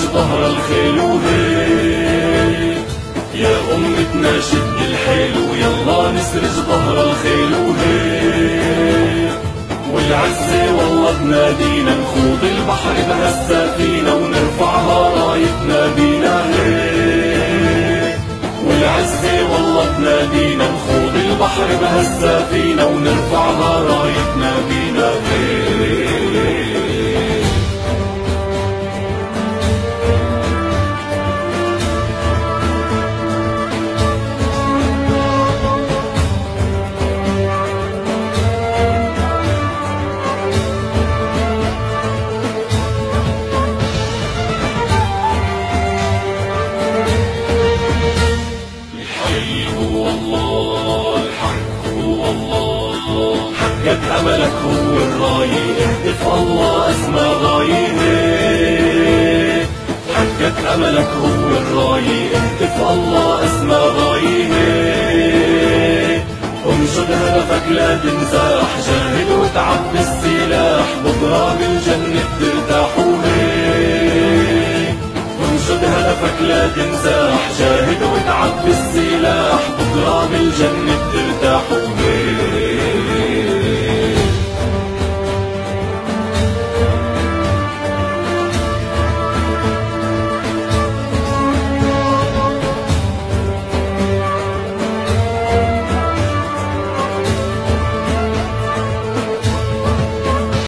ظهر الخيل وهيك، يا أمتنا شد الحيل ويلا نسرج ظهر الخيل وهيك، والعزة والله بنادينا نخوض البحر بهالسفينة ونرفعها رايتنا بينا هيك، والعزة والله بنادينا نخوض البحر بهالسفينة ونرفعها رايتنا بينا هيك. حقق أملك هو الراية، اهدف الله أسمى غاية، حقق أملك هو الراية، اهدف الله أسمى غاية، انشد هدفك لا تنزاح، جاهد وتعب بالسلاح، بكرة بالجنة ترتاح وهيك، انشد هدفك لا تنزاح، جاهد وتعب بالسلاح، بكرة بالجنة ترتاح وهيك.